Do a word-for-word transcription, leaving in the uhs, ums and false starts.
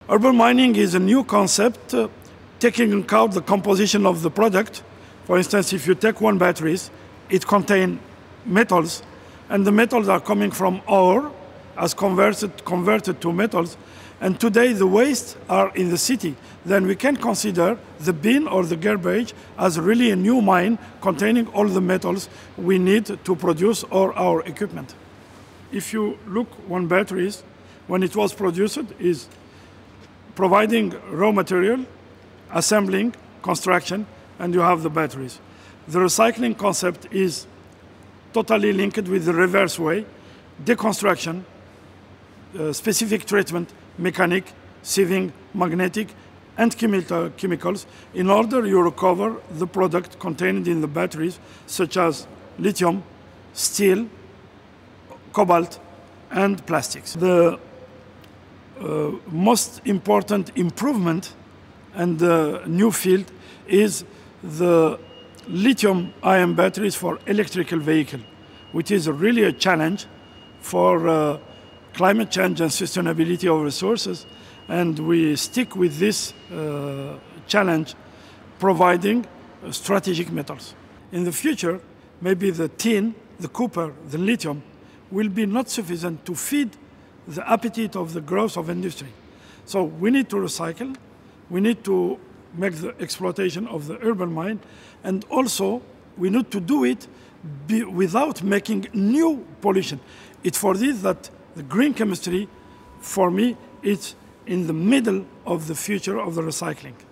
Urban mining is a new concept uh, taking into account the composition of the product. For instance, if you take one battery, it contains metals, and the metals are coming from ore as converted, converted to metals. And today the wastes are in the city. Then we can consider the bin or the garbage as really a new mine containing all the metals we need to produce all our equipment. If you look one battery, when it was produced, is providing raw material, assembling, construction, and you have the batteries. The recycling concept is totally linked with the reverse way, deconstruction, uh, specific treatment, mechanic, sieving, magnetic, and chemi chemicals in order you recover the product contained in the batteries, such as lithium, steel, cobalt, and plastics. The uh, most important improvement and the new field is the lithium-ion batteries for electrical vehicle, which is really a challenge for uh, climate change and sustainability of resources, and we stick with this uh, challenge, providing uh, strategic metals. In the future, maybe the tin, the copper, the lithium will be not sufficient to feed the appetite of the growth of industry. So we need to recycle, we need to make the exploitation of the urban mine, and also we need to do it be without making new pollution. It's for this that the green chemistry, for me, is in the middle of the future of the recycling.